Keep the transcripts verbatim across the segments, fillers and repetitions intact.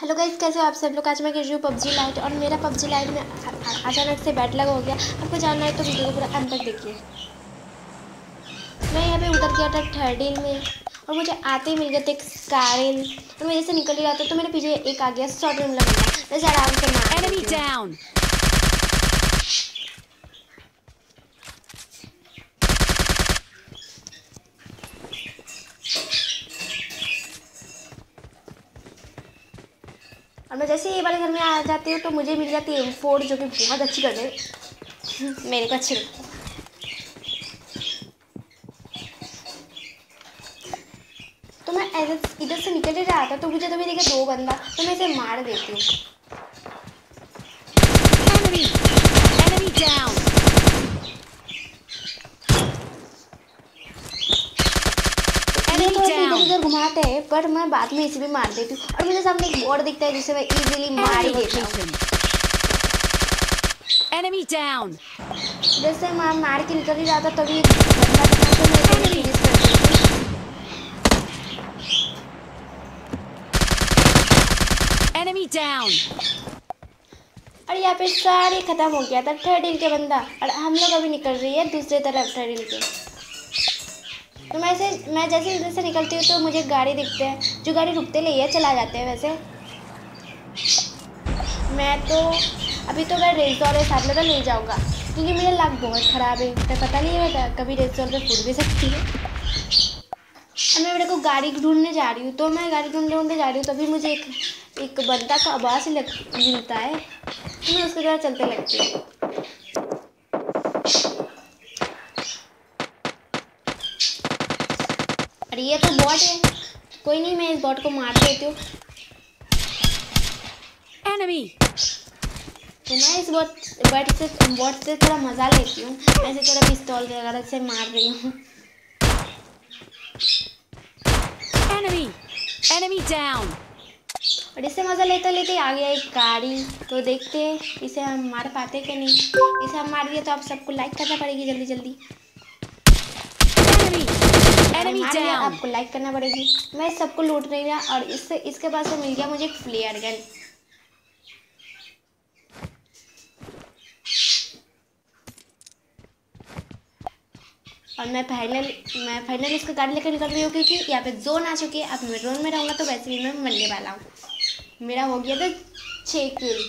Hello guys, कैसे हो आप सब लोग। आज मैं खेल रही हूँ पबजी लाइट और मेरा पबजी लाइट में अचानक से बैट लगा हो गया। आपको जानना है तो वीडियो को पूरा अंत तक देखिए। मैं यहाँ पे उतर गया था थर्ड में और मुझे आते ही मिल गया था एक स्कारल और मैं जैसे निकल ही रहा था तो मेरे पीछे एक आ गया शॉर्ट रेंज लगा। वैसे आराम से मार देती हूँ। और मैं जैसे ये वाले घर में आ जाती हूँ तो मुझे मिल जाती है एम फोर, जो कि बहुत अच्छी गन है। मेरे को अच्छी लगती है। तो मैं इधर से निकल ही रहा था तो मुझे तभी देखा दो बंदा, तो मैं इसे मार देती हूँ। Enemy, enemy down. ये तो ऐसे इधर उधर घुमाते हैं पर मैं बाद में इसे भी मार देती हूँ। और मुझे सामने एक बोर्ड दिखता है जिसे मैं इजीली मार ही देती हूँ। Enemy down. जैसे मैं मार के निकल ही रहा था तभी एक बंदा दिखा तो मैं इसे फिनिश कर देती हूँ। Enemy down. और यहाँ पे सारे खत्म हो गया था थर्ड हिल के बंदा और हम लोग अभी निकल रही है दूसरे तरफ थर्ड हिल के। तो मैं से मैं जैसे इधर से निकलती हूँ तो मुझे गाड़ी दिखते हैं, जो गाड़ी रुकते नहीं है चला जाते हैं। वैसे मैं तो अभी तो मैं रेसोर है साथ लेवल नहीं जाऊँगा क्योंकि मेरा लक बहुत ख़राब है। तो पता नहीं होता कभी रेसोर पे फूट भी सकती है। और मैं मेरे को गाड़ी ढूंढने जा रही हूँ तो मैं गाड़ी ढूंढने ढूंढने जा रही हूँ तभी मुझे एक एक बंदा का आवाज़ मिलता है तो मैं उसके तरह चलते लगती हूँ। अरे ये तो बॉट है, कोई नहीं मैं इस बॉट को मार देती हूँ। Enemy. तो मैं इस बॉट बॉट से बॉट से थोड़ा मज़ा लेती हूँ। ऐसे थोड़ा पिस्तौल वगैरह से मार रही हूँ। Enemy, enemy down. और इससे मज़ा लेते लेते आ गया एक गाड़ी, तो देखते हैं इसे हम मार पाते कि नहीं। इसे हम मार दिए तो आप सबको लाइक करना पड़ेगी जल्दी जल्दी। Enemy, enemy मार दिया, down. आपको लाइक करना पड़ेगी। मैं सबको लूट रही हूँ और इससे इसके पास से मिल गया मुझे एक फ्लेयर गन। और मैं फाइनल मैं फाइनल इसका गाड़ी लेकर निकल रही हूँ क्योंकि यहाँ पे जोन आ चुकी है। अब मैं जोन में रहूँगा तो वैसे भी मैं मरने वाला हूँ। मेरा हो गया था छः किल।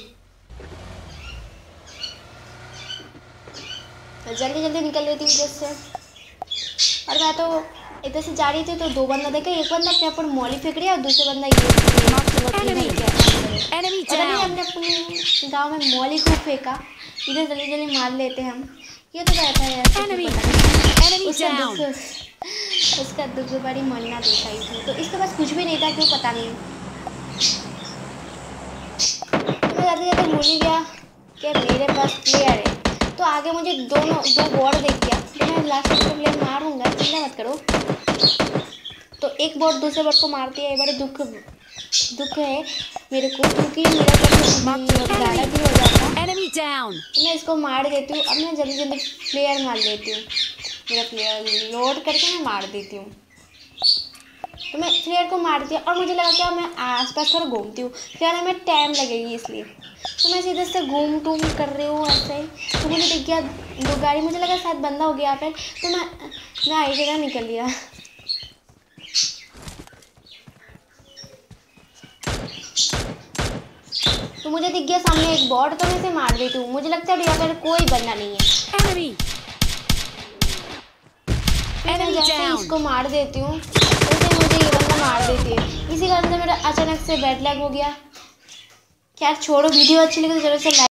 तो जल्दी जल्दी निकल लेती हूँ इधर से। और मैं तो इधर से जा रही थी तो दो बंदा देखा, एक बंदा अपने ऊपर मॉली फेंक रही है और दूसरा बंदा ये हमने अपने गाँव में मॉली को फेंका। इधर जल्दी जल्दी मार लेते हैं हम। ये तो रहता है उसका दुख उसका दुख बड़ी मरना देखा इसमें। तो इसके पास कुछ भी नहीं था, क्यों पता नहीं। तो मैं जाते जाते भूल ही गया कि मेरे पास प्लेयर है। तो आगे मुझे दोनों दो बॉट देख गया तो मैं लास्ट में तो प्लेयर मारूंगा, चिंता मत करो। तो एक बॉट दूसरे बॉट को मारती है। बड़े दुख दुख है मेरे को क्योंकि मेरा ज़्यादा भी हो जाता। Enemy down. मैं इसको मार देती हूँ। अब मैं जल्दी जल्दी प्लेयर मार देती हूँ। मेरा प्लेयर लोड करके मैं मार देती हूँ। तो मैं प्लेयर को मार दिया और मुझे लगा क्या मैं आसपास थोड़ा घूमती हूँ, फिर हमें टाइम लगेगी इसलिए। तो मैं सीधे से घूम टूम कर रही हूँ ऐसे ही। तो मुझे दिख गया दो गाड़ी, मुझे लगा शायद बंदा हो गया यहाँ पर। तो मैं मैं आई जगह निकल लिया। तो मुझे दिख गया सामने एक बॉट, तो मैं इसे मार देती हूँ। मुझे लगता है यहाँ पर कोई बंदा नहीं है। Enemy. Enemy जैसे down. इसको मार देती हूँ वैसे मुझे ये बंदा मार देती है। इसी कारण से मेरा अचानक से बैड लैग हो गया। खैर छोड़ो, वीडियो अच्छी लगी तो जरूर से लाइक